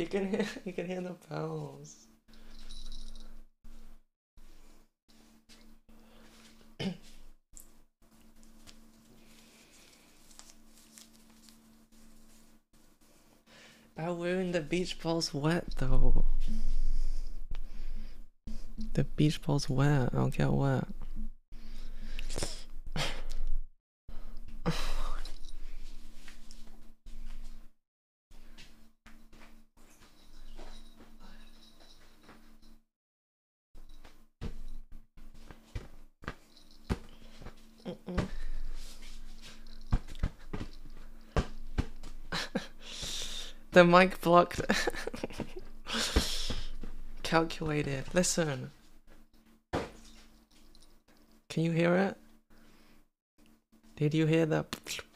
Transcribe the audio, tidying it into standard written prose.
you can hear the bells. But wearing the beach ball's wet though. The beach ball's wet. I'll get wet. The mic blocked. Calculated. Listen. Can you hear it? Did you hear that?